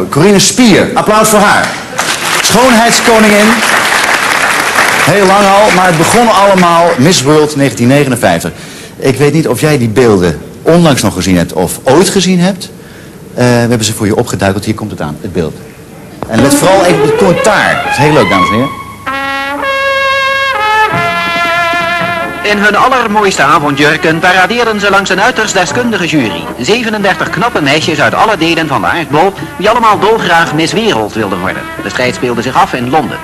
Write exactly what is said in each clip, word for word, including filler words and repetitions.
Corinne Spier. Applaus voor haar. Schoonheidskoningin. Heel lang al, maar het begon allemaal Miss World negentien negenenvijftig. Ik weet niet of jij die beelden onlangs nog gezien hebt of ooit gezien hebt. Uh, we hebben ze voor je opgeduikeld. Hier komt het aan, het beeld. En let vooral even op het commentaar. Dat is heel leuk, dames en heren. In hun allermooiste avondjurken paradeerden ze langs een uiterst deskundige jury. zevenendertig knappe meisjes uit alle delen van de aardbol, die allemaal dolgraag Miss Wereld wilden worden. De strijd speelde zich af in Londen.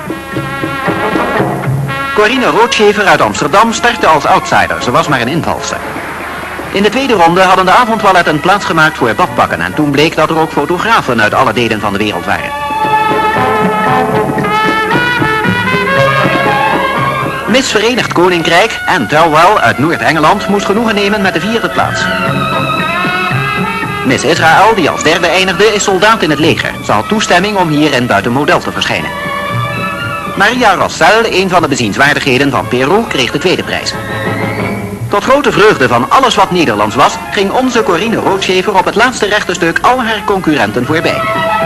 Corinne Roodschever uit Amsterdam startte als outsider. Ze was maar een invalster. In de tweede ronde hadden de avondtoiletten plaatsgemaakt voor badpakken en toen bleek dat er ook fotografen uit alle delen van de wereld waren. Miss Verenigd Koninkrijk en Thelwell uit Noord-Engeland moest genoegen nemen met de vierde plaats. Miss Israël, die als derde eindigde, is soldaat in het leger. Ze had toestemming om hierin buiten model te verschijnen. Maria Rossel, een van de bezienswaardigheden van Peru, kreeg de tweede prijs. Tot grote vreugde van alles wat Nederlands was, ging onze Corinne Roodschever op het laatste rechte stuk al haar concurrenten voorbij.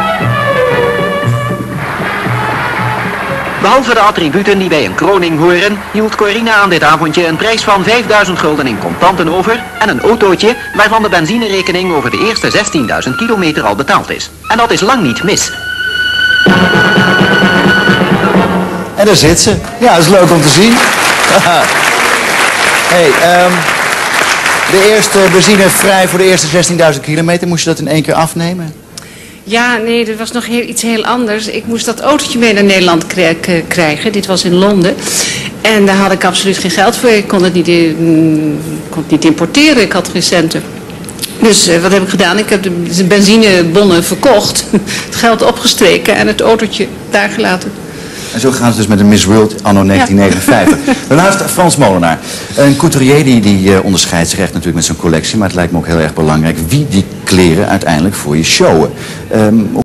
Behalve de attributen die bij een kroning horen, hield Corinne aan dit avondje een prijs van vijfduizend gulden in contanten over en een autootje waarvan de benzinerekening over de eerste zestienduizend kilometer al betaald is. En dat is lang niet mis. En daar zit ze. Ja, dat is leuk om te zien. Hey, um, de eerste benzine vrij voor de eerste zestienduizend kilometer, moest je dat in één keer afnemen? Ja, nee, er was nog heel, iets heel anders. Ik moest dat autootje mee naar Nederland krijgen. Dit was in Londen. En daar had ik absoluut geen geld voor. Ik kon het niet, in, kon het niet importeren. Ik had geen centen. Dus uh, wat heb ik gedaan? Ik heb de, de benzinebonnen verkocht. Het geld opgestreken en het autootje daar gelaten. En zo gaan ze dus met de Miss World anno negentien negenenvijftig. Ja. Daarnaast Frans Molenaar. Een couturier die, die uh, onderscheidt zich echt natuurlijk met zijn collectie. Maar het lijkt me ook heel erg belangrijk wie die kleren uiteindelijk voor je showen. Um,